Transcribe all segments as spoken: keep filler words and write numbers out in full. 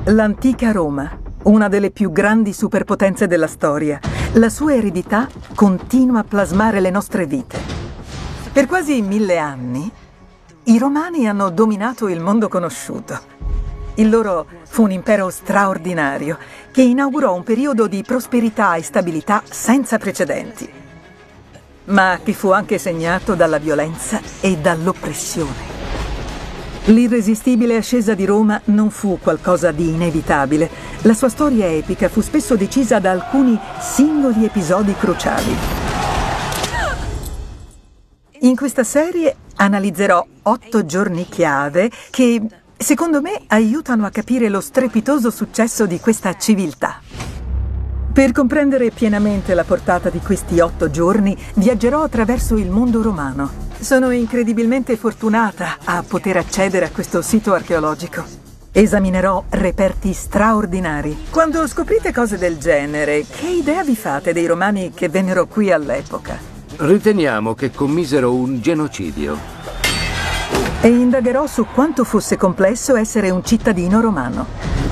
L'antica Roma, una delle più grandi superpotenze della storia. La sua eredità continua a plasmare le nostre vite. Per quasi mille anni, i Romani hanno dominato il mondo conosciuto. Il loro fu un impero straordinario che inaugurò un periodo di prosperità e stabilità senza precedenti, ma che fu anche segnato dalla violenza e dall'oppressione. L'irresistibile ascesa di Roma non fu qualcosa di inevitabile. La sua storia epica fu spesso decisa da alcuni singoli episodi cruciali. In questa serie analizzerò otto giorni chiave che, secondo me, aiutano a capire lo strepitoso successo di questa civiltà. Per comprendere pienamente la portata di questi otto giorni, viaggerò attraverso il mondo romano. Sono incredibilmente fortunata a poter accedere a questo sito archeologico. Esaminerò reperti straordinari. Quando scoprite cose del genere, che idea vi fate dei romani che vennero qui all'epoca? Riteniamo che commisero un genocidio. E indagherò su quanto fosse complesso essere un cittadino romano.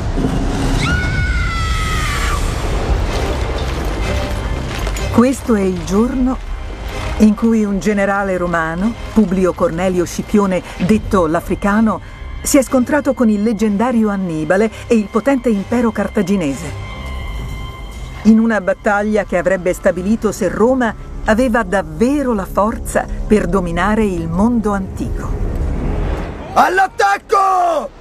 Questo è il giorno in cui un generale romano, Publio Cornelio Scipione, detto l'Africano, si è scontrato con il leggendario Annibale e il potente impero cartaginese. In una battaglia che avrebbe stabilito se Roma aveva davvero la forza per dominare il mondo antico. All'attacco!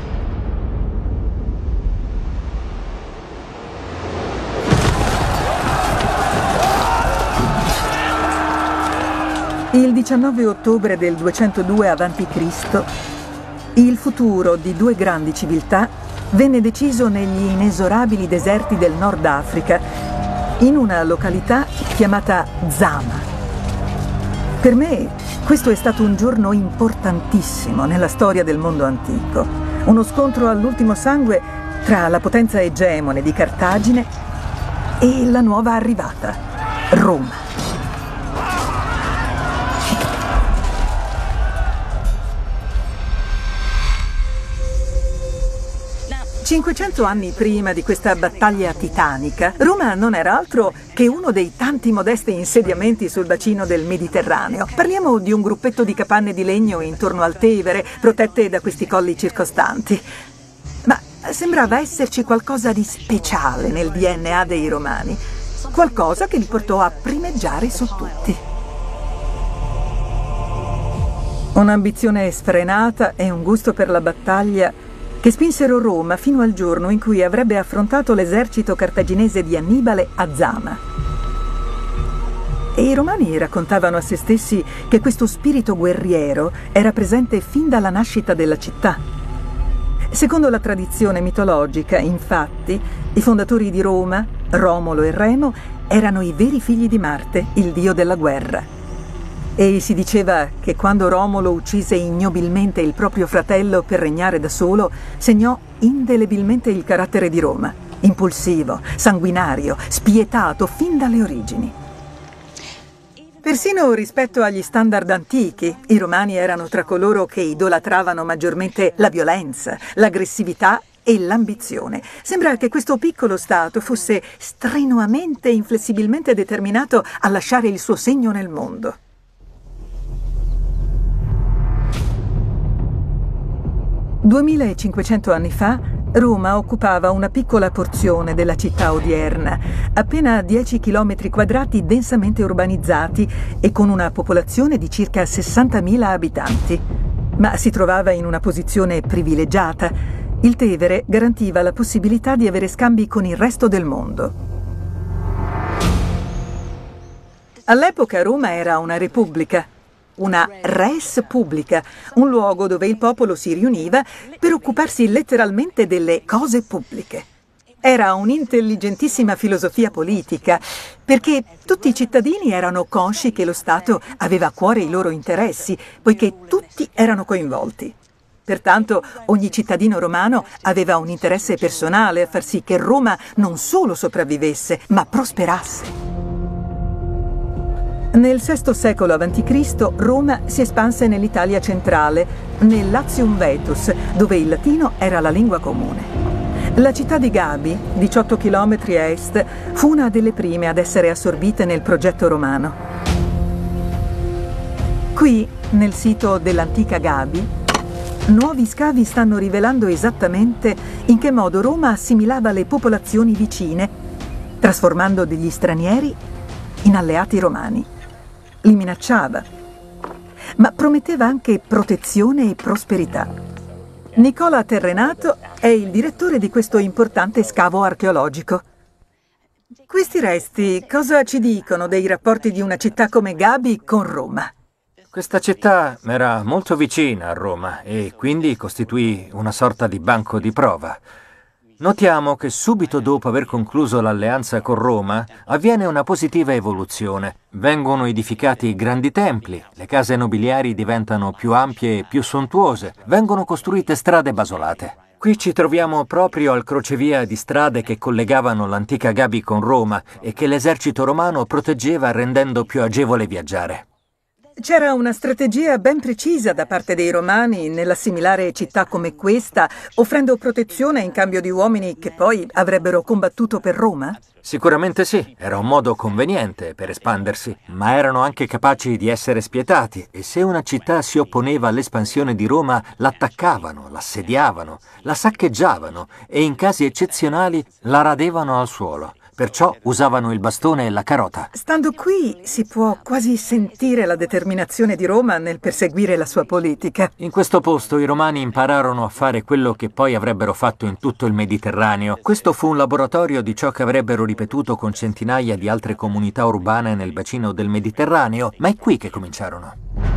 Il diciannove ottobre del duecentodue avanti Cristo, il futuro di due grandi civiltà venne deciso negli inesorabili deserti del Nord Africa, in una località chiamata Zama. Per me, questo è stato un giorno importantissimo nella storia del mondo antico, uno scontro all'ultimo sangue tra la potenza egemone di Cartagine e la nuova arrivata, Roma. cinquecento anni prima di questa battaglia titanica, Roma non era altro che uno dei tanti modesti insediamenti sul bacino del Mediterraneo. Parliamo di un gruppetto di capanne di legno intorno al Tevere, protette da questi colli circostanti. Ma sembrava esserci qualcosa di speciale nel D N A dei Romani, qualcosa che li portò a primeggiare su tutti. Un'ambizione sfrenata e un gusto per la battaglia che spinsero Roma fino al giorno in cui avrebbe affrontato l'esercito cartaginese di Annibale a Zama. E i romani raccontavano a se stessi che questo spirito guerriero era presente fin dalla nascita della città. Secondo la tradizione mitologica, infatti, i fondatori di Roma, Romolo e Remo, erano i veri figli di Marte, il dio della guerra. E si diceva che quando Romolo uccise ignobilmente il proprio fratello per regnare da solo, segnò indelebilmente il carattere di Roma, impulsivo, sanguinario, spietato fin dalle origini. Persino rispetto agli standard antichi, i romani erano tra coloro che idolatravano maggiormente la violenza, l'aggressività e l'ambizione. Sembra che questo piccolo stato fosse strenuamente e inflessibilmente determinato a lasciare il suo segno nel mondo. duemilacinquecento anni fa, Roma occupava una piccola porzione della città odierna, appena dieci chilometri quadrati densamente urbanizzati e con una popolazione di circa sessantamila abitanti. Ma si trovava in una posizione privilegiata. Il Tevere garantiva la possibilità di avere scambi con il resto del mondo. All'epoca Roma era una repubblica. Una res publica, un luogo dove il popolo si riuniva per occuparsi letteralmente delle cose pubbliche. Era un'intelligentissima filosofia politica, perché tutti i cittadini erano consci che lo Stato aveva a cuore i loro interessi, poiché tutti erano coinvolti. Pertanto ogni cittadino romano aveva un interesse personale a far sì che Roma non solo sopravvivesse, ma prosperasse. Nel sesto secolo avanti Cristo Roma si espanse nell'Italia centrale, nel Latium Vetus, dove il latino era la lingua comune. La città di Gabi, diciotto chilometri a est, fu una delle prime ad essere assorbite nel progetto romano. Qui, nel sito dell'antica Gabi, nuovi scavi stanno rivelando esattamente in che modo Roma assimilava le popolazioni vicine, trasformando degli stranieri in alleati romani. Li minacciava, ma prometteva anche protezione e prosperità. Nicola Terrenato è il direttore di questo importante scavo archeologico. Questi resti cosa ci dicono dei rapporti di una città come Gabi con Roma? Questa città era molto vicina a Roma e quindi costituì una sorta di banco di prova. Notiamo che subito dopo aver concluso l'alleanza con Roma avviene una positiva evoluzione. Vengono edificati grandi templi, le case nobiliari diventano più ampie e più sontuose, vengono costruite strade basolate. Qui ci troviamo proprio al crocevia di strade che collegavano l'antica Gabi con Roma e che l'esercito romano proteggeva rendendo più agevole viaggiare. C'era una strategia ben precisa da parte dei romani nell'assimilare città come questa, offrendo protezione in cambio di uomini che poi avrebbero combattuto per Roma? Sicuramente sì, era un modo conveniente per espandersi, ma erano anche capaci di essere spietati e se una città si opponeva all'espansione di Roma, l'attaccavano, l'assediavano, la saccheggiavano e in casi eccezionali la radevano al suolo. Perciò usavano il bastone e la carota. Stando qui si può quasi sentire la determinazione di Roma nel perseguire la sua politica. In questo posto i romani impararono a fare quello che poi avrebbero fatto in tutto il Mediterraneo. Questo fu un laboratorio di ciò che avrebbero ripetuto con centinaia di altre comunità urbane nel bacino del Mediterraneo, ma è qui che cominciarono.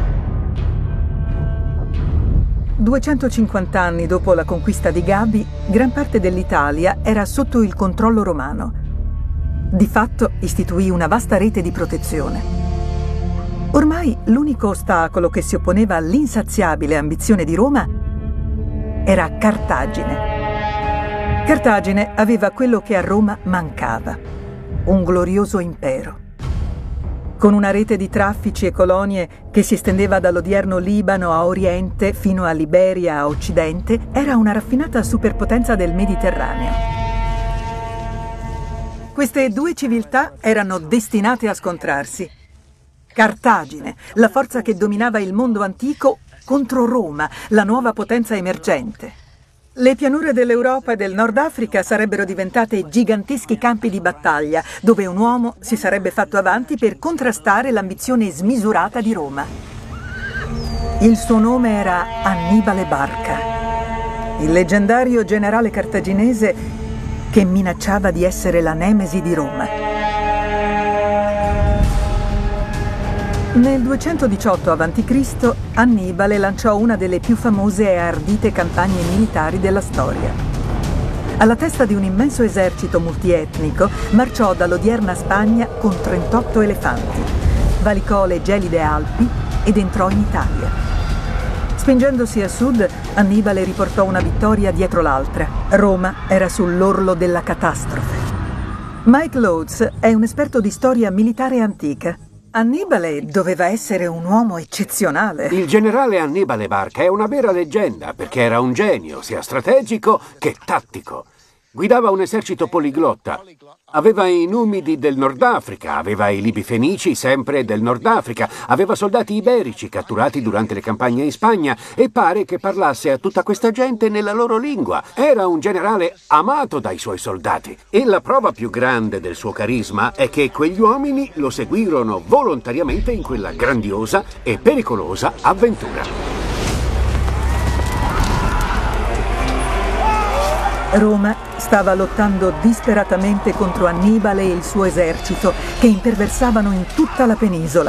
duecentocinquanta anni dopo la conquista di Gabi, gran parte dell'Italia era sotto il controllo romano. Di fatto istituì una vasta rete di protezione. Ormai l'unico ostacolo che si opponeva all'insaziabile ambizione di Roma era Cartagine. Cartagine aveva quello che a Roma mancava, un glorioso impero. Con una rete di traffici e colonie che si estendeva dall'odierno Libano a Oriente fino all'Iberia a Occidente, era una raffinata superpotenza del Mediterraneo. Queste due civiltà erano destinate a scontrarsi. Cartagine, la forza che dominava il mondo antico, contro Roma, la nuova potenza emergente. Le pianure dell'Europa e del Nord Africa sarebbero diventate giganteschi campi di battaglia, dove un uomo si sarebbe fatto avanti per contrastare l'ambizione smisurata di Roma. Il suo nome era Annibale Barca, il leggendario generale cartaginese che minacciava di essere la nemesi di Roma. Nel duecentodiciotto avanti Cristo Annibale lanciò una delle più famose e ardite campagne militari della storia. Alla testa di un immenso esercito multietnico marciò dall'odierna Spagna con trentotto elefanti, valicò le gelide Alpi ed entrò in Italia. Spingendosi a sud, Annibale riportò una vittoria dietro l'altra. Roma era sull'orlo della catastrofe. Mike Lodes è un esperto di storia militare antica. Annibale doveva essere un uomo eccezionale. Il generale Annibale Barca è una vera leggenda perché era un genio, sia strategico che tattico. Guidava un esercito poliglotta. Aveva i numidi del Nord Africa, aveva i libi fenici sempre del Nord Africa, aveva soldati iberici catturati durante le campagne in Spagna e pare che parlasse a tutta questa gente nella loro lingua. Era un generale amato dai suoi soldati e la prova più grande del suo carisma è che quegli uomini lo seguirono volontariamente in quella grandiosa e pericolosa avventura. Roma stava lottando disperatamente contro Annibale e il suo esercito, che imperversavano in tutta la penisola.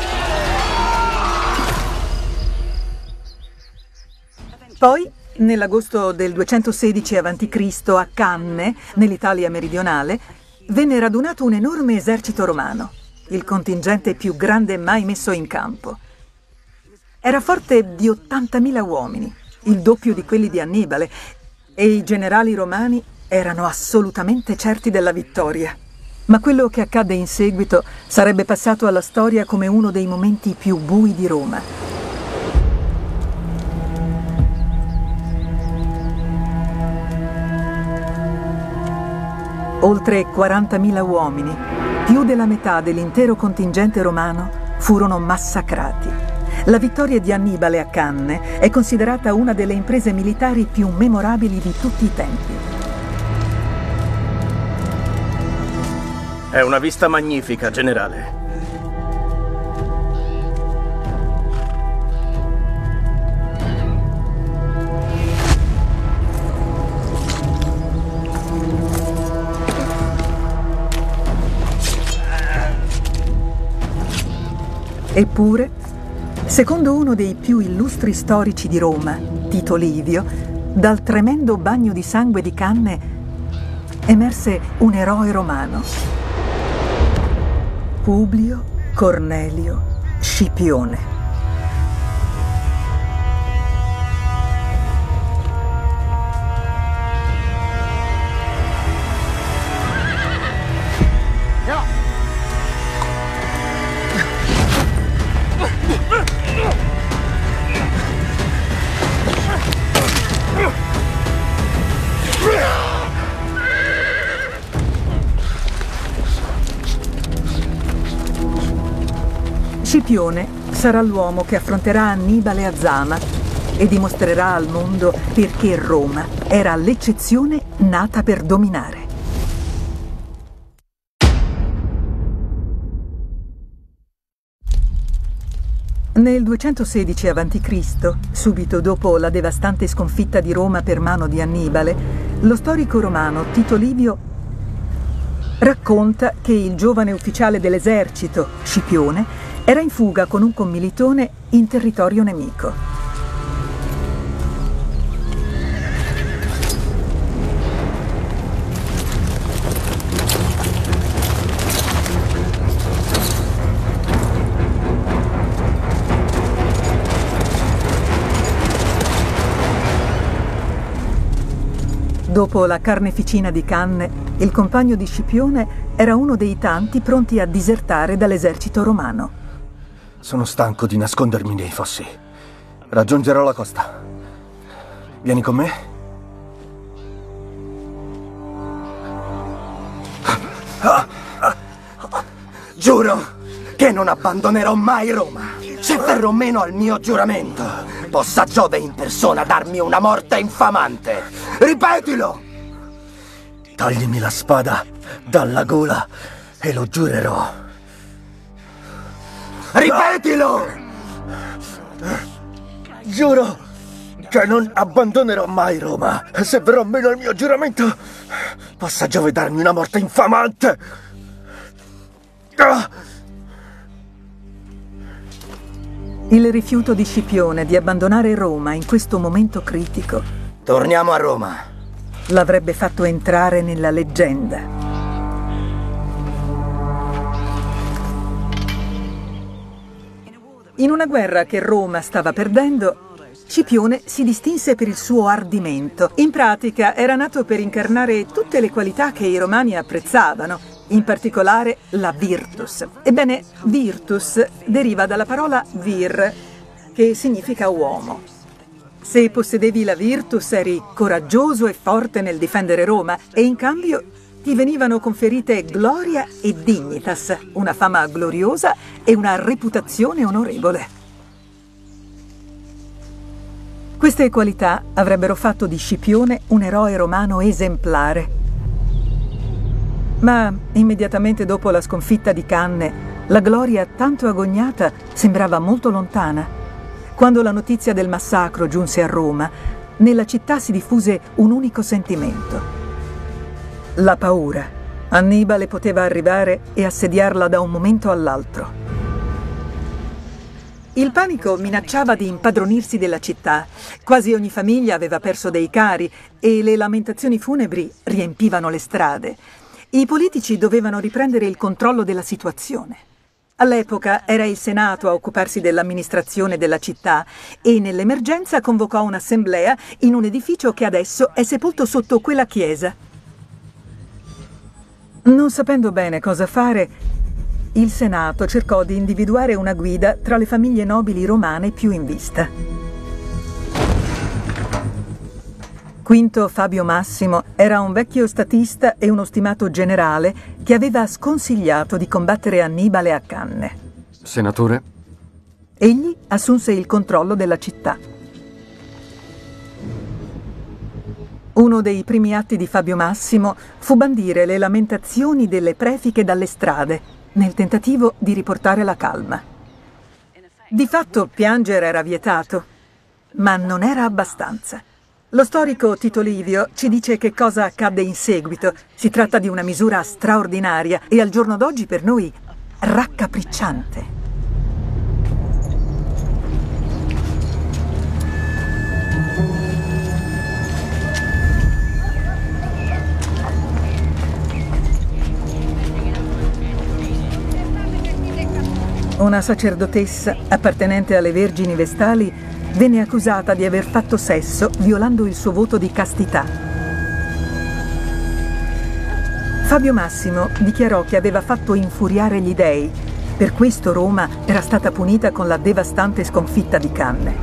Poi, nell'agosto del duecentosedici avanti Cristo a Canne, nell'Italia meridionale, venne radunato un enorme esercito romano, il contingente più grande mai messo in campo. Era forte di ottantamila uomini, il doppio di quelli di Annibale, e i generali romani erano assolutamente certi della vittoria. Ma quello che accadde in seguito sarebbe passato alla storia come uno dei momenti più bui di Roma. Oltre quarantamila uomini, più della metà dell'intero contingente romano, furono massacrati. La vittoria di Annibale a Canne è considerata una delle imprese militari più memorabili di tutti i tempi. È una vista magnifica, generale. Eppure, secondo uno dei più illustri storici di Roma, Tito Livio, dal tremendo bagno di sangue di Canne emerse un eroe romano, Publio Cornelio Scipione. Scipione sarà l'uomo che affronterà Annibale a Zama e dimostrerà al mondo perché Roma era l'eccezione nata per dominare. Nel duecentosedici avanti Cristo, subito dopo la devastante sconfitta di Roma per mano di Annibale, lo storico romano Tito Livio racconta che il giovane ufficiale dell'esercito, Scipione, era in fuga con un commilitone in territorio nemico. Dopo la carneficina di Canne, il compagno di Scipione era uno dei tanti pronti a disertare dall'esercito romano. Sono stanco di nascondermi nei fossi. Raggiungerò la costa. Vieni con me? Giuro che non abbandonerò mai Roma. Se verrò meno al mio giuramento, possa Giove in persona darmi una morte infamante. Ripetilo! Toglimi la spada dalla gola e lo giurerò. Ripetilo! Giuro che non abbandonerò mai Roma. Se verrò meno al mio giuramento, possa Giove darmi una morte infamante. Il rifiuto di Scipione di abbandonare Roma in questo momento critico Torniamo a Roma. l'avrebbe fatto entrare nella leggenda. In una guerra che Roma stava perdendo, Scipione si distinse per il suo ardimento. In pratica era nato per incarnare tutte le qualità che i romani apprezzavano, in particolare la virtus. Ebbene, virtus deriva dalla parola vir, che significa uomo. Se possedevi la virtus eri coraggioso e forte nel difendere Roma e in cambio ti venivano conferite gloria e dignitas, una fama gloriosa e una reputazione onorevole. Queste qualità avrebbero fatto di Scipione un eroe romano esemplare. Ma immediatamente dopo la sconfitta di Canne, la gloria tanto agognata sembrava molto lontana. Quando la notizia del massacro giunse a Roma, nella città si diffuse un unico sentimento: la paura. Annibale poteva arrivare e assediarla da un momento all'altro. Il panico minacciava di impadronirsi della città. Quasi ogni famiglia aveva perso dei cari e le lamentazioni funebri riempivano le strade. I politici dovevano riprendere il controllo della situazione. All'epoca era il Senato a occuparsi dell'amministrazione della città e nell'emergenza convocò un'assemblea in un edificio che adesso è sepolto sotto quella chiesa. Non sapendo bene cosa fare, il Senato cercò di individuare una guida tra le famiglie nobili romane più in vista. Quinto Fabio Massimo era un vecchio statista e uno stimato generale che aveva sconsigliato di combattere Annibale a Canne. Senatore? Egli assunse il controllo della città. Uno dei primi atti di Fabio Massimo fu bandire le lamentazioni delle prefiche dalle strade, nel tentativo di riportare la calma. Di fatto piangere era vietato, ma non era abbastanza. Lo storico Tito Livio ci dice che cosa accadde in seguito. Si tratta di una misura straordinaria e al giorno d'oggi per noi raccapricciante. Una sacerdotessa appartenente alle Vergini Vestali venne accusata di aver fatto sesso violando il suo voto di castità. Fabio Massimo dichiarò che aveva fatto infuriare gli dei. Per questo Roma era stata punita con la devastante sconfitta di Canne.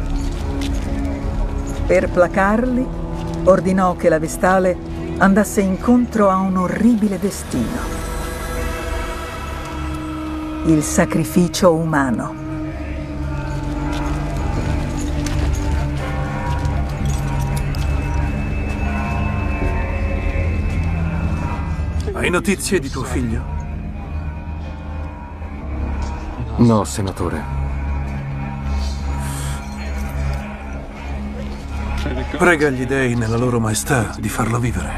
Per placarli, ordinò che la Vestale andasse incontro a un orribile destino: il sacrificio umano. Hai notizie di tuo figlio? No, senatore. Prega gli dei nella loro maestà di farlo vivere.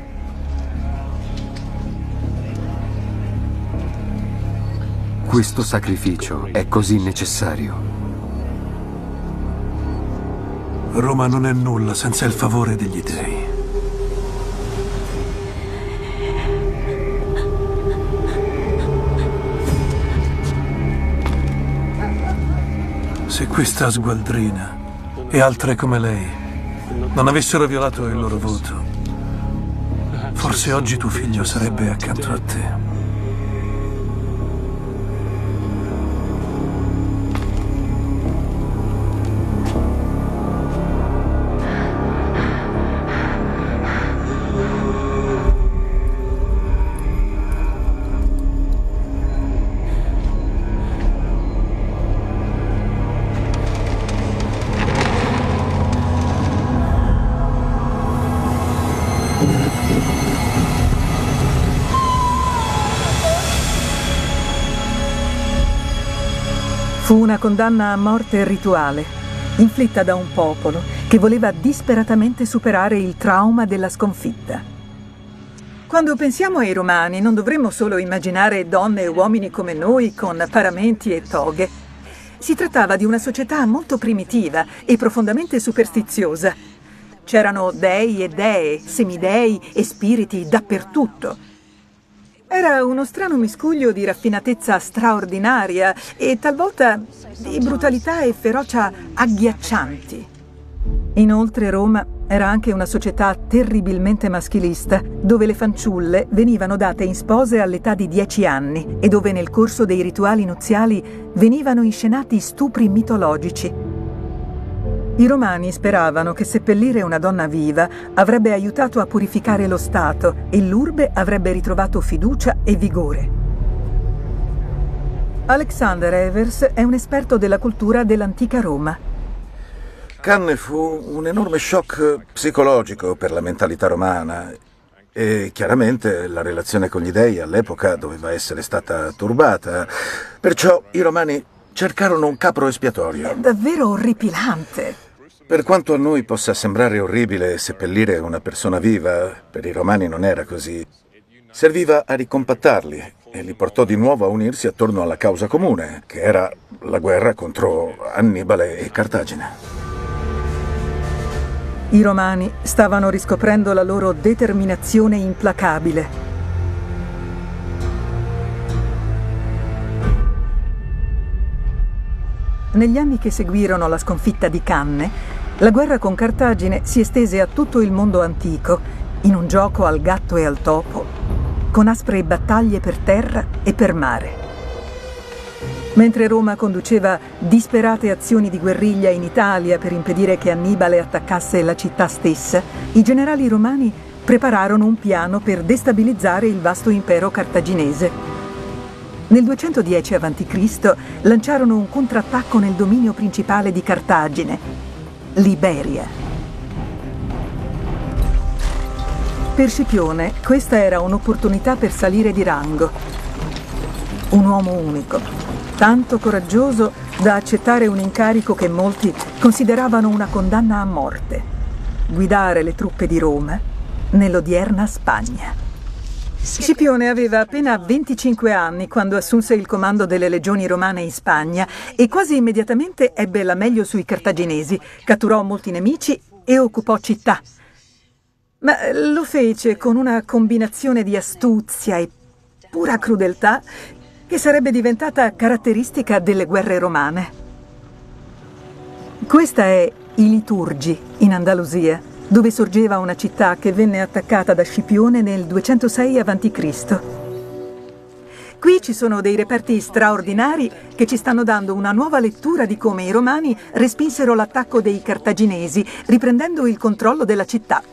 Questo sacrificio è così necessario. Roma non è nulla senza il favore degli dei. Se questa sgualdrina e altre come lei non avessero violato il loro voto, forse oggi tuo figlio sarebbe accanto a te. Fu una condanna a morte rituale, inflitta da un popolo che voleva disperatamente superare il trauma della sconfitta. Quando pensiamo ai Romani non dovremmo solo immaginare donne e uomini come noi con paramenti e toghe. Si trattava di una società molto primitiva e profondamente superstiziosa. C'erano dei e dee, semidei e spiriti dappertutto. Era uno strano miscuglio di raffinatezza straordinaria e talvolta di brutalità e ferocia agghiaccianti. Inoltre Roma era anche una società terribilmente maschilista, dove le fanciulle venivano date in spose all'età di dieci anni e dove nel corso dei rituali nuziali venivano inscenati stupri mitologici. I Romani speravano che seppellire una donna viva avrebbe aiutato a purificare lo Stato e l'urbe avrebbe ritrovato fiducia e vigore. Alexander Evers è un esperto della cultura dell'antica Roma. Canne fu un enorme shock psicologico per la mentalità romana e chiaramente la relazione con gli dei all'epoca doveva essere stata turbata. Perciò i Romani cercarono un capro espiatorio. È davvero orripilante. Per quanto a noi possa sembrare orribile seppellire una persona viva, per i Romani non era così. Serviva a ricompattarli e li portò di nuovo a unirsi attorno alla causa comune, che era la guerra contro Annibale e Cartagine. I Romani stavano riscoprendo la loro determinazione implacabile. Negli anni che seguirono la sconfitta di Canne, la guerra con Cartagine si estese a tutto il mondo antico, in un gioco al gatto e al topo, con aspre battaglie per terra e per mare. Mentre Roma conduceva disperate azioni di guerriglia in Italia per impedire che Annibale attaccasse la città stessa, i generali romani prepararono un piano per destabilizzare il vasto impero cartaginese. Nel duecentodieci avanti Cristo lanciarono un contrattacco nel dominio principale di Cartagine, l'Iberia. Per Scipione questa era un'opportunità per salire di rango. Un uomo unico, tanto coraggioso da accettare un incarico che molti consideravano una condanna a morte: guidare le truppe di Roma nell'odierna Spagna. Scipione aveva appena venticinque anni quando assunse il comando delle legioni romane in Spagna e quasi immediatamente ebbe la meglio sui cartaginesi, catturò molti nemici e occupò città. Ma lo fece con una combinazione di astuzia e pura crudeltà che sarebbe diventata caratteristica delle guerre romane. Questa è I Liturgi, in Andalusia, dove sorgeva una città che venne attaccata da Scipione nel duecentosei avanti Cristo. Qui ci sono dei reperti straordinari che ci stanno dando una nuova lettura di come i romani respinsero l'attacco dei cartaginesi, riprendendo il controllo della città.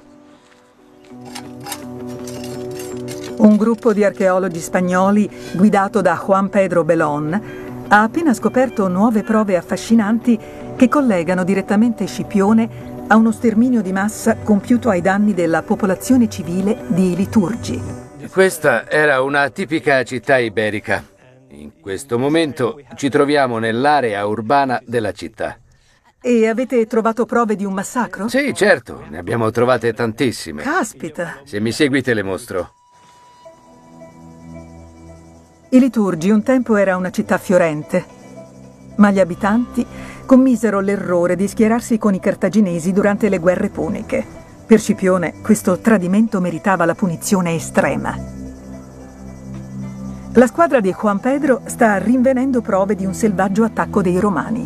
Un gruppo di archeologi spagnoli, guidato da Juan Pedro Belón, ha appena scoperto nuove prove affascinanti che collegano direttamente Scipione a uno sterminio di massa compiuto ai danni della popolazione civile di Liturgi. Questa era una tipica città iberica. In questo momento ci troviamo nell'area urbana della città. E avete trovato prove di un massacro? Sì, certo, ne abbiamo trovate tantissime. Caspita! Se mi segui te le mostro. I Liturgi un tempo era una città fiorente, ma gli abitanti commisero l'errore di schierarsi con i cartaginesi durante le guerre puniche. Per Scipione questo tradimento meritava la punizione estrema. La squadra di Juan Pedro sta rinvenendo prove di un selvaggio attacco dei Romani.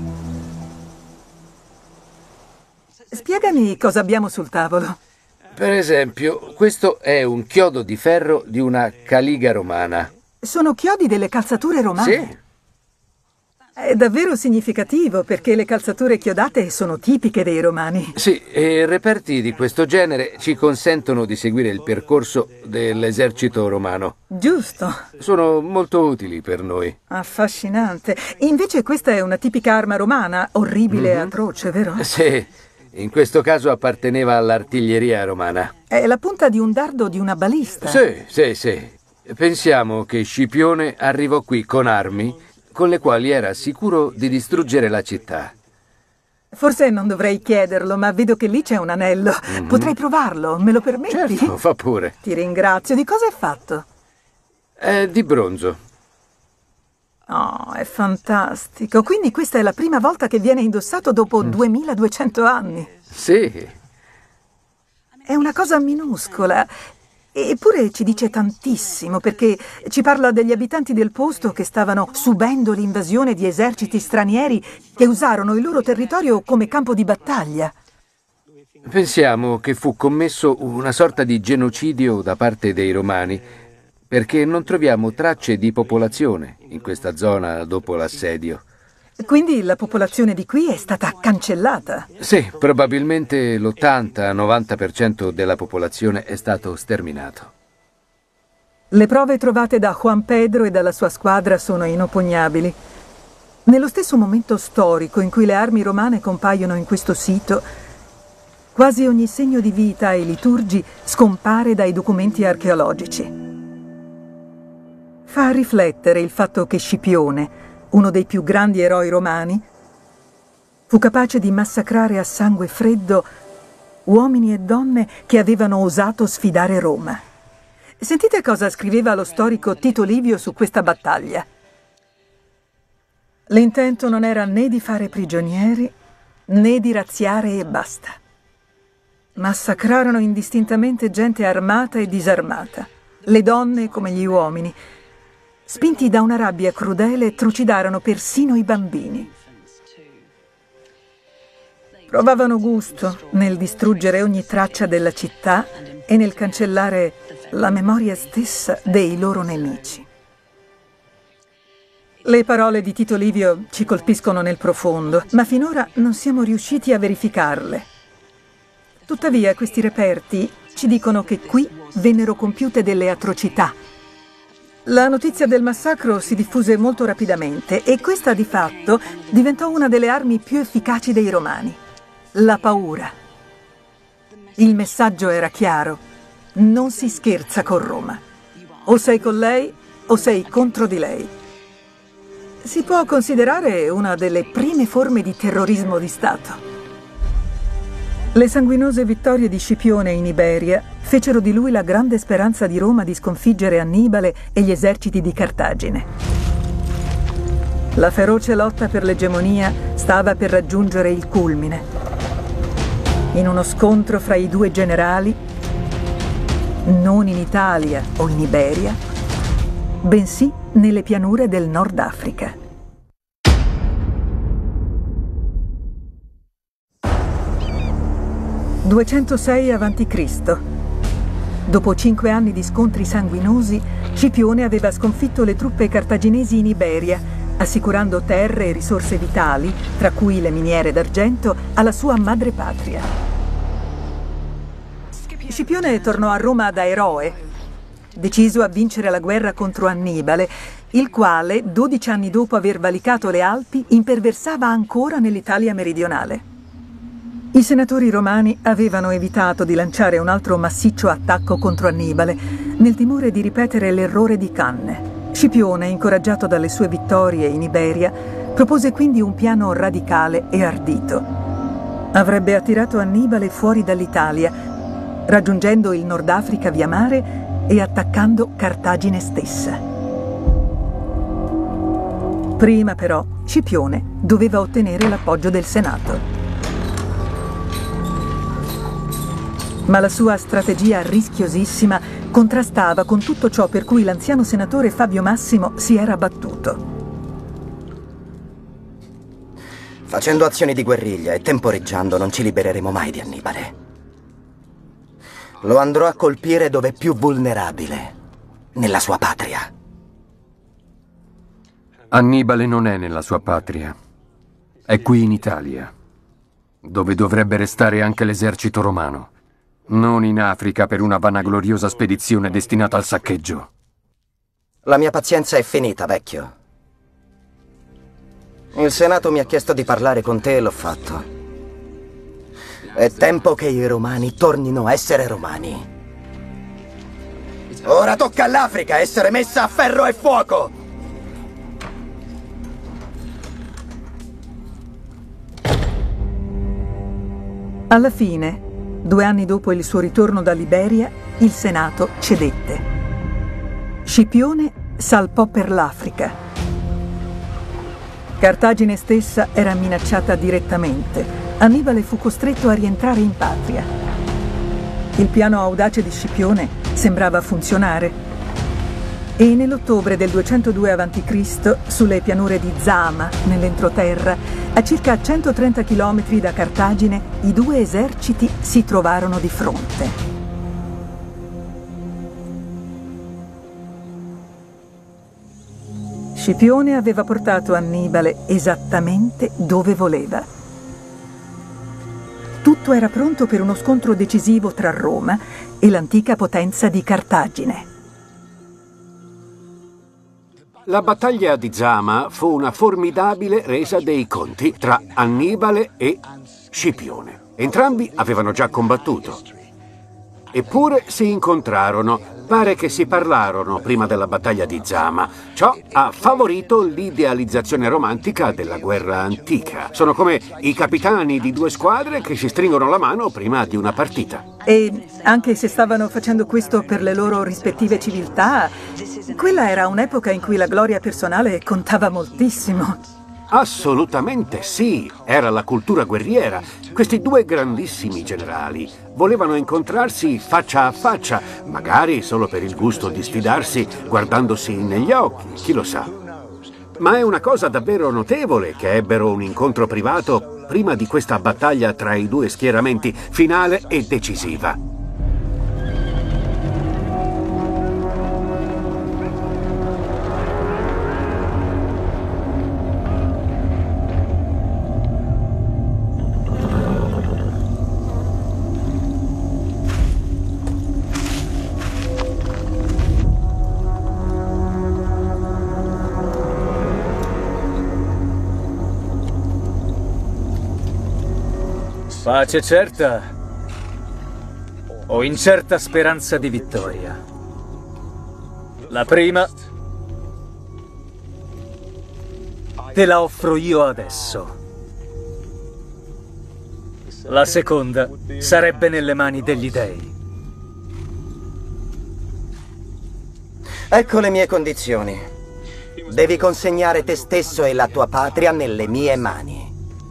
Spiegami cosa abbiamo sul tavolo. Per esempio, questo è un chiodo di ferro di una caliga romana. Sono chiodi delle calzature romane? Sì. È davvero significativo perché le calzature chiodate sono tipiche dei romani. Sì, e reperti di questo genere ci consentono di seguire il percorso dell'esercito romano. Giusto. Sono molto utili per noi. Affascinante. Invece questa è una tipica arma romana, orribile e mm-hmm. atroce, vero? Sì, in questo caso apparteneva all'artiglieria romana. È la punta di un dardo di una balista. Sì, sì, sì. Pensiamo che Scipione arrivò qui con armi con le quali era sicuro di distruggere la città. Forse non dovrei chiederlo, ma vedo che lì c'è un anello. Mm-hmm. Potrei provarlo, me lo permetti? Certo, fa pure. Ti ringrazio. Di cosa è fatto? È di bronzo. Oh, è fantastico. Quindi questa è la prima volta che viene indossato dopo mm. duemiladuecento anni. Sì. È una cosa minuscola. Eppure ci dice tantissimo, perché ci parla degli abitanti del posto che stavano subendo l'invasione di eserciti stranieri che usarono il loro territorio come campo di battaglia. Pensiamo che fu commesso una sorta di genocidio da parte dei Romani, perché non troviamo tracce di popolazione in questa zona dopo l'assedio. Quindi la popolazione di qui è stata cancellata? Sì, probabilmente l'ottanta novanta per cento della popolazione è stato sterminato. Le prove trovate da Juan Pedro e dalla sua squadra sono inoppugnabili. Nello stesso momento storico in cui le armi romane compaiono in questo sito, quasi ogni segno di vita ai Liturgi scompare dai documenti archeologici. Fa riflettere il fatto che Scipione, uno dei più grandi eroi romani, fu capace di massacrare a sangue freddo uomini e donne che avevano osato sfidare Roma. Sentite cosa scriveva lo storico Tito Livio su questa battaglia. L'intento non era né di fare prigionieri, né di razziare e basta. Massacrarono indistintamente gente armata e disarmata, le donne come gli uomini. Spinti da una rabbia crudele, trucidarono persino i bambini. Provavano gusto nel distruggere ogni traccia della città e nel cancellare la memoria stessa dei loro nemici. Le parole di Tito Livio ci colpiscono nel profondo, ma finora non siamo riusciti a verificarle. Tuttavia, questi reperti ci dicono che qui vennero compiute delle atrocità. La notizia del massacro si diffuse molto rapidamente e questa, di fatto, diventò una delle armi più efficaci dei Romani: la paura. Il messaggio era chiaro: non si scherza con Roma. O sei con lei o sei contro di lei. Si può considerare una delle prime forme di terrorismo di Stato. Le sanguinose vittorie di Scipione in Iberia fecero di lui la grande speranza di Roma di sconfiggere Annibale e gli eserciti di Cartagine. La feroce lotta per l'egemonia stava per raggiungere il culmine. In uno scontro fra i due generali, non in Italia o in Iberia, bensì nelle pianure del Nord Africa. duecentosei avanti Cristo Dopo cinque anni di scontri sanguinosi, Scipione aveva sconfitto le truppe cartaginesi in Iberia, assicurando terre e risorse vitali, tra cui le miniere d'argento, alla sua madrepatria. Scipione tornò a Roma da eroe, deciso a vincere la guerra contro Annibale, il quale, dodici anni dopo aver valicato le Alpi, imperversava ancora nell'Italia meridionale. I senatori romani avevano evitato di lanciare un altro massiccio attacco contro Annibale, nel timore di ripetere l'errore di Canne. Scipione, incoraggiato dalle sue vittorie in Iberia, propose quindi un piano radicale e ardito. Avrebbe attirato Annibale fuori dall'Italia, raggiungendo il Nord Africa via mare e attaccando Cartagine stessa. Prima però Scipione doveva ottenere l'appoggio del Senato. Ma la sua strategia rischiosissima contrastava con tutto ciò per cui l'anziano senatore Fabio Massimo si era battuto. Facendo azioni di guerriglia e temporeggiando non ci libereremo mai di Annibale. Lo andrò a colpire dove è più vulnerabile, nella sua patria. Annibale non è nella sua patria. È qui in Italia, dove dovrebbe restare anche l'esercito romano. Non in Africa per una vanagloriosa spedizione destinata al saccheggio. La mia pazienza è finita, vecchio. Il Senato mi ha chiesto di parlare con te e l'ho fatto. È tempo che i romani tornino a essere romani. Ora tocca all'Africa essere messa a ferro e fuoco! Alla fine, due anni dopo il suo ritorno dall'Iberia, il Senato cedette. Scipione salpò per l'Africa. Cartagine stessa era minacciata direttamente. Annibale fu costretto a rientrare in patria. Il piano audace di Scipione sembrava funzionare. E nell'ottobre del duecentodue avanti Cristo, sulle pianure di Zama, nell'entroterra, a circa centotrenta chilometri da Cartagine, i due eserciti si trovarono di fronte. Scipione aveva portato Annibale esattamente dove voleva. Tutto era pronto per uno scontro decisivo tra Roma e l'antica potenza di Cartagine. La battaglia di Zama fu una formidabile resa dei conti tra Annibale e Scipione. Entrambi avevano già combattuto. Eppure si incontrarono. Pare che si parlarono prima della battaglia di Zama. Ciò ha favorito l'idealizzazione romantica della guerra antica. Sono come i capitani di due squadre che si stringono la mano prima di una partita. E anche se stavano facendo questo per le loro rispettive civiltà, quella era un'epoca in cui la gloria personale contava moltissimo. Assolutamente sì, era la cultura guerriera. Questi due grandissimi generali volevano incontrarsi faccia a faccia, magari solo per il gusto di sfidarsi guardandosi negli occhi, chi lo sa. Ma è una cosa davvero notevole che ebbero un incontro privato prima di questa battaglia tra i due schieramenti, finale e decisiva. Pace certa o incerta speranza di vittoria? La prima te la offro io adesso. La seconda sarebbe nelle mani degli dèi. Ecco le mie condizioni. Devi consegnare te stesso e la tua patria nelle mie mani.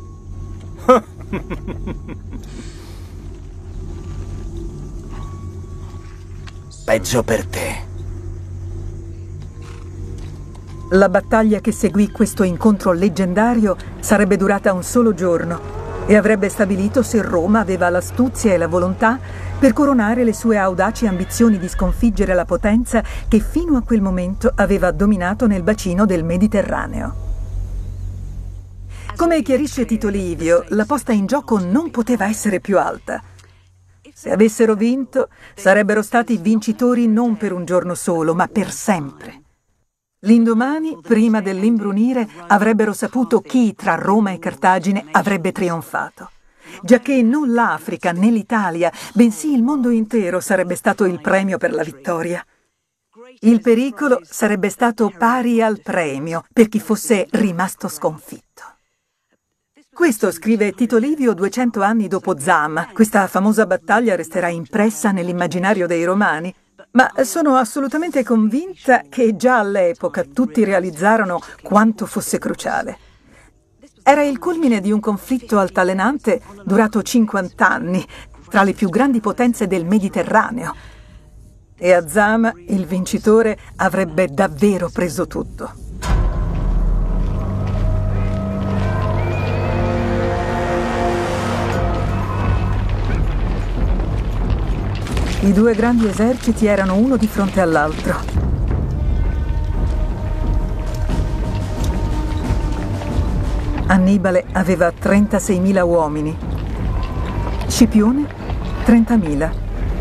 Peggio per te. La battaglia che seguì questo incontro leggendario sarebbe durata un solo giorno e avrebbe stabilito se Roma aveva l'astuzia e la volontà per coronare le sue audaci ambizioni di sconfiggere la potenza che fino a quel momento aveva dominato nel bacino del Mediterraneo. Come chiarisce Tito Livio, la posta in gioco non poteva essere più alta. Se avessero vinto, sarebbero stati vincitori non per un giorno solo, ma per sempre. L'indomani, prima dell'imbrunire, avrebbero saputo chi tra Roma e Cartagine avrebbe trionfato, giacché non l'Africa né l'Italia, bensì il mondo intero sarebbe stato il premio per la vittoria. Il pericolo sarebbe stato pari al premio per chi fosse rimasto sconfitto. Questo scrive Tito Livio duecento anni dopo Zama. Questa famosa battaglia resterà impressa nell'immaginario dei romani, ma sono assolutamente convinta che già all'epoca tutti realizzarono quanto fosse cruciale. Era il culmine di un conflitto altalenante durato cinquanta anni tra le più grandi potenze del Mediterraneo. E a Zama il vincitore avrebbe davvero preso tutto. I due grandi eserciti erano uno di fronte all'altro. Annibale aveva trentaseimila uomini, Scipione trentamila.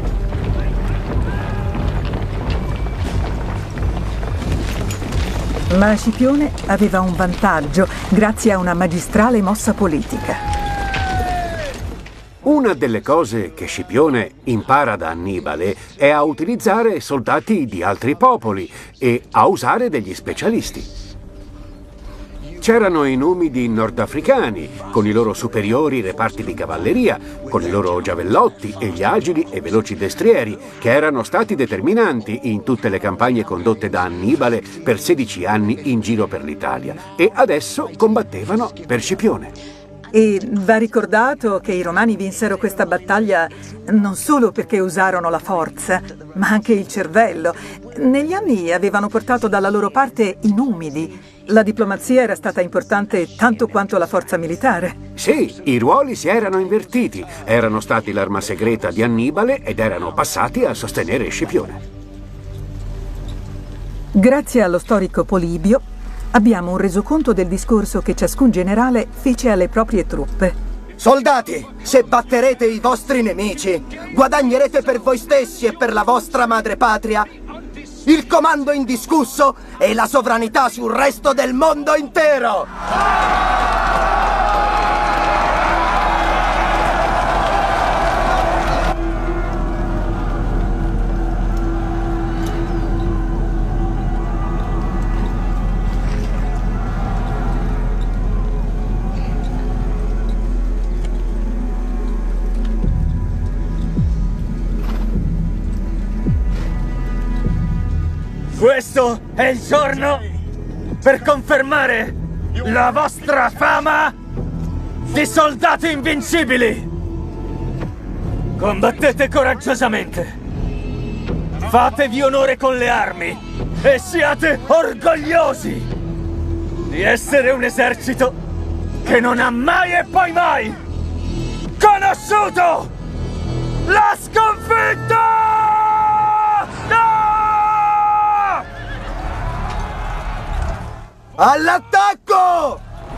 Ma Scipione aveva un vantaggio grazie a una magistrale mossa politica. Una delle cose che Scipione impara da Annibale è a utilizzare soldati di altri popoli e a usare degli specialisti. C'erano i numidi nordafricani, con i loro superiori reparti di cavalleria, con i loro giavellotti e gli agili e veloci destrieri, che erano stati determinanti in tutte le campagne condotte da Annibale per sedici anni in giro per l'Italia, e adesso combattevano per Scipione. E va ricordato che i Romani vinsero questa battaglia non solo perché usarono la forza, ma anche il cervello. Negli anni avevano portato dalla loro parte i numidi. La diplomazia era stata importante tanto quanto la forza militare. Sì, i ruoli si erano invertiti. Erano stati l'arma segreta di Annibale ed erano passati a sostenere Scipione. Grazie allo storico Polibio, abbiamo un resoconto del discorso che ciascun generale fece alle proprie truppe. Soldati, se batterete i vostri nemici, guadagnerete per voi stessi e per la vostra madrepatria il comando indiscusso e la sovranità sul resto del mondo intero! Questo è il giorno per confermare la vostra fama di soldati invincibili. Combattete coraggiosamente. Fatevi onore con le armi e siate orgogliosi di essere un esercito che non ha mai e poi mai conosciuto la sconfitta! No! All'attacco!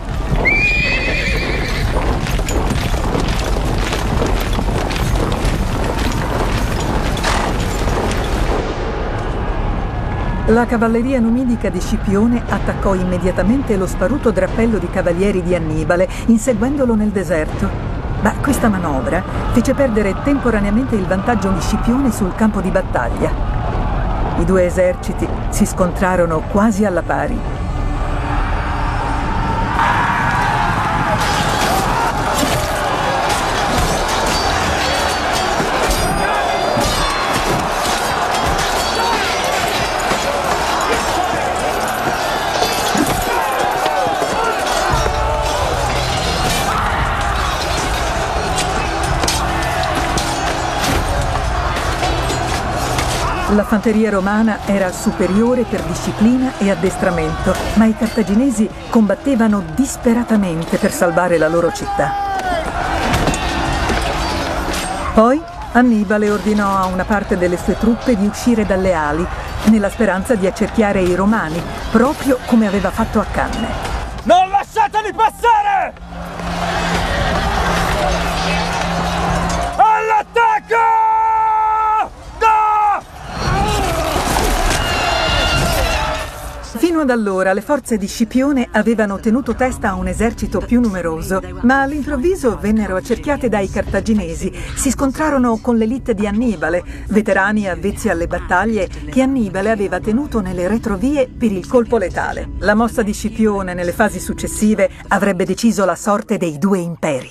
La cavalleria numidica di Scipione attaccò immediatamente lo sparuto drappello di cavalieri di Annibale, inseguendolo nel deserto. Ma questa manovra fece perdere temporaneamente il vantaggio di Scipione sul campo di battaglia. I due eserciti si scontrarono quasi alla pari. La fanteria romana era superiore per disciplina e addestramento, ma i cartaginesi combattevano disperatamente per salvare la loro città. Poi Annibale ordinò a una parte delle sue truppe di uscire dalle ali, nella speranza di accerchiare i romani, proprio come aveva fatto a Canne. Non lasciateli passare! All'attacco! Fino ad allora le forze di Scipione avevano tenuto testa a un esercito più numeroso, ma all'improvviso vennero accerchiate dai cartaginesi. Si scontrarono con l'elite di Annibale, veterani avvezzi alle battaglie che Annibale aveva tenuto nelle retrovie per il colpo letale. La mossa di Scipione nelle fasi successive avrebbe deciso la sorte dei due imperi.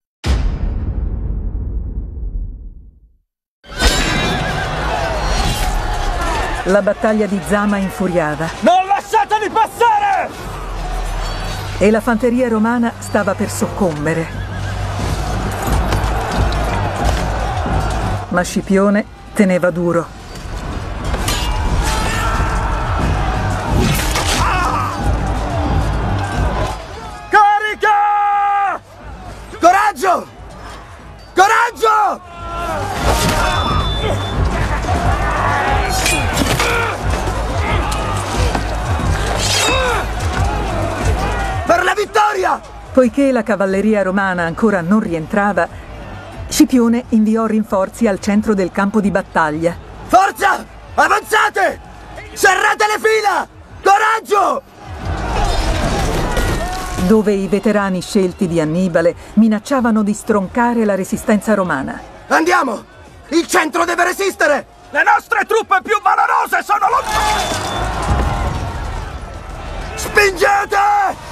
La battaglia di Zama infuriava. Non lasciateli passare! E la fanteria romana stava per soccombere. Ma Scipione teneva duro. Carica! Coraggio! Coraggio! Per la vittoria! Poiché la cavalleria romana ancora non rientrava, Scipione inviò rinforzi al centro del campo di battaglia. Forza! Avanzate! Serrate le fila! Coraggio! Dove i veterani scelti di Annibale minacciavano di stroncare la resistenza romana. Andiamo! Il centro deve resistere! Le nostre truppe più valorose sono lontane! Spingete!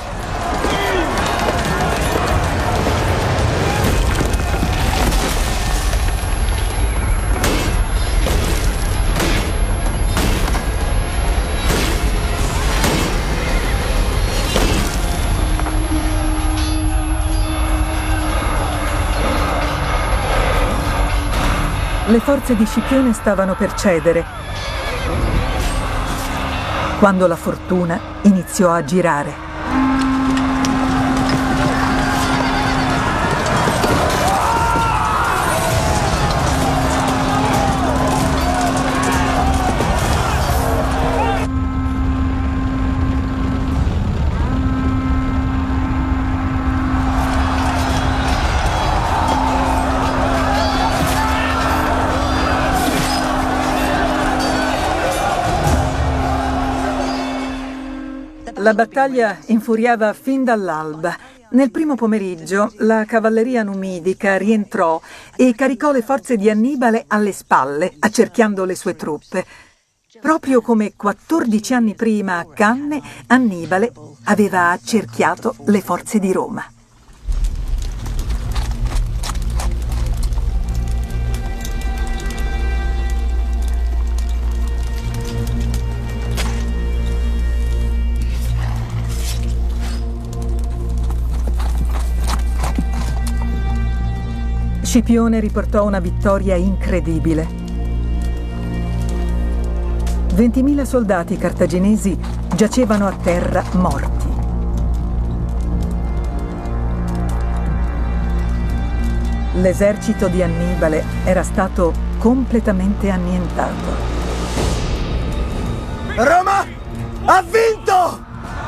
Le forze di Scipione stavano per cedere, quando la fortuna iniziò a girare. La battaglia infuriava fin dall'alba. Nel primo pomeriggio la cavalleria numidica rientrò e caricò le forze di Annibale alle spalle, accerchiando le sue truppe. Proprio come quattordici anni prima a Canne, Annibale aveva accerchiato le forze di Roma. Scipione riportò una vittoria incredibile. ventimila soldati cartaginesi giacevano a terra morti. L'esercito di Annibale era stato completamente annientato. Roma ha vinto!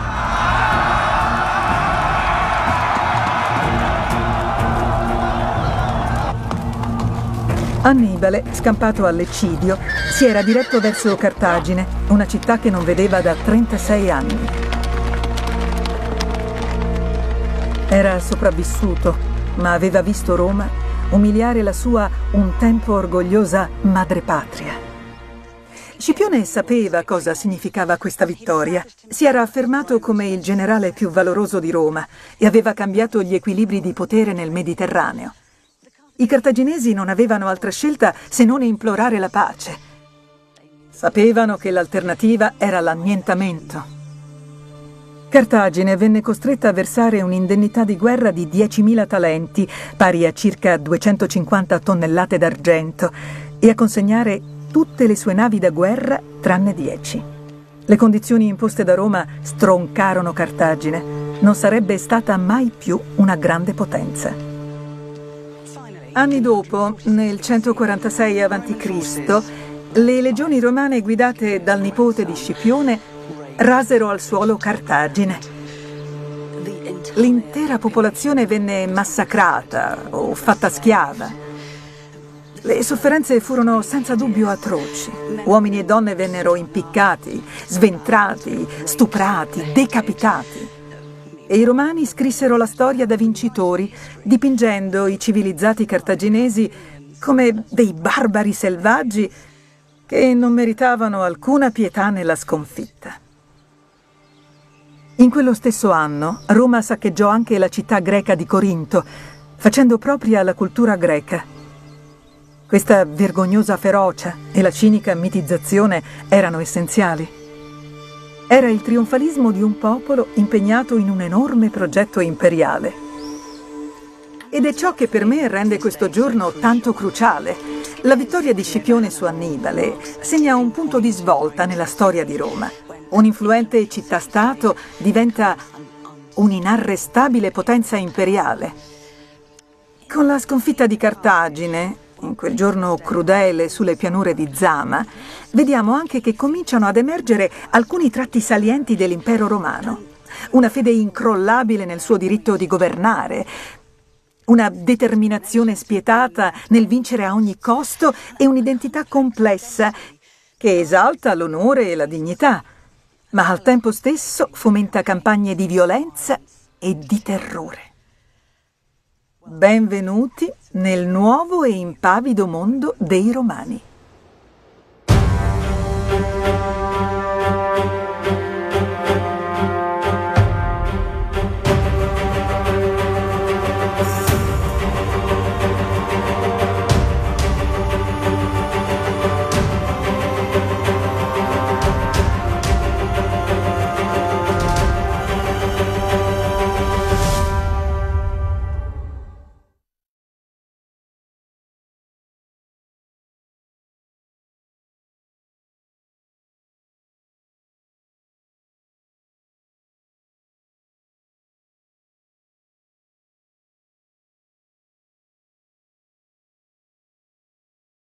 Annibale, scampato all'eccidio, si era diretto verso Cartagine, una città che non vedeva da trentasei anni. Era sopravvissuto, ma aveva visto Roma umiliare la sua un tempo orgogliosa madrepatria. Scipione sapeva cosa significava questa vittoria. Si era affermato come il generale più valoroso di Roma e aveva cambiato gli equilibri di potere nel Mediterraneo. I cartaginesi non avevano altra scelta se non implorare la pace. Sapevano che l'alternativa era l'annientamento. Cartagine venne costretta a versare un'indennità di guerra di diecimila talenti, pari a circa duecentocinquanta tonnellate d'argento, e a consegnare tutte le sue navi da guerra tranne dieci. Le condizioni imposte da Roma stroncarono Cartagine. Non sarebbe stata mai più una grande potenza. Anni dopo, nel centoquarantasei avanti Cristo, le legioni romane guidate dal nipote di Scipione rasero al suolo Cartagine. L'intera popolazione venne massacrata o fatta schiava. Le sofferenze furono senza dubbio atroci. Uomini e donne vennero impiccati, sventrati, stuprati, decapitati. E i romani scrissero la storia da vincitori, dipingendo i civilizzati cartaginesi come dei barbari selvaggi che non meritavano alcuna pietà nella sconfitta. In quello stesso anno, Roma saccheggiò anche la città greca di Corinto, facendo propria la cultura greca. Questa vergognosa ferocia e la cinica mitizzazione erano essenziali. Era il trionfalismo di un popolo impegnato in un enorme progetto imperiale. Ed è ciò che per me rende questo giorno tanto cruciale. La vittoria di Scipione su Annibale segna un punto di svolta nella storia di Roma. Un'influente città-stato diventa un'inarrestabile potenza imperiale. Con la sconfitta di Cartagine, in quel giorno crudele sulle pianure di Zama, vediamo anche che cominciano ad emergere alcuni tratti salienti dell'impero romano. Una fede incrollabile nel suo diritto di governare, una determinazione spietata nel vincere a ogni costo e un'identità complessa che esalta l'onore e la dignità, ma al tempo stesso fomenta campagne di violenza e di terrore. Benvenuti nel nuovo e impavido mondo dei Romani.